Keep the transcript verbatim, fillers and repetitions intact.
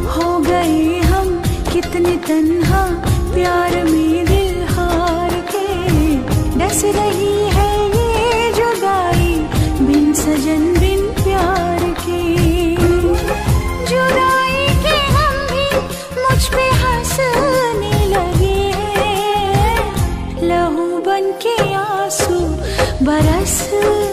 हो गए हम कितने तन्हा प्यार में दिल हार के। डस रही है ये जुदाई बिन सजन बिन प्यार के। जुदाई के हम भी मुझ पे हंसने लगे हैं, लहू बन के आंसू बरस